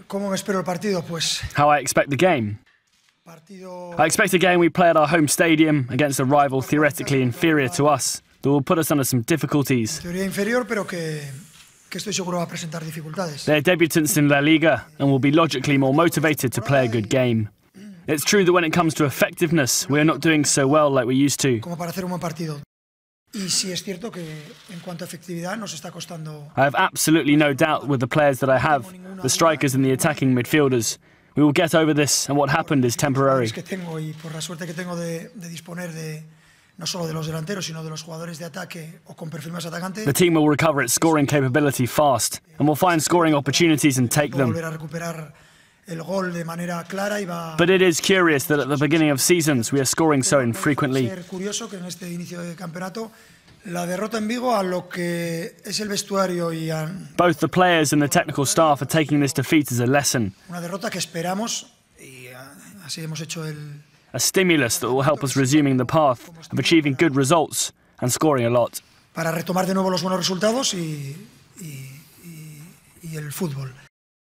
¿Cómo me espero el partido? Pues How I expect the game. I expect a game we play at our home stadium against a rival theoretically inferior to us that will put us under some difficulties. teoría inferior, pero que estoy seguro va a presentar dificultades. They're debutants in La Liga and will be logically more motivated to play a good game. It's true that when it comes to effectiveness, we are not doing so well like we used to. Como para hacer un buen partido. Y sí es cierto que en cuanto a efectividad nos está costando. I have absolutely no doubt with the players that I have, the strikers and the attacking midfielders. We will get over this, and what happened is temporary. Que tengo y por la suerte que tengo de disponer de no solo de los delanteros, sino de los jugadores de ataque o con perfil más atacante. The team will recover its scoring capability fast, and will find scoring opportunities and take them. Volver a recuperar el gol de manera clara y va. But it is curious that at the beginning of seasons we are scoring so infrequently. Es curioso que en este inicio de campeonato la derrota en Vigo a lo que es el vestuario y a Both the players and the technical staff are taking this defeat as a lesson, una derrota que esperamos y así hemos hecho a stimulus that will help us resuming the path of achieving good results and scoring a lot. para retomar de nuevo los buenos resultados y el fútbol.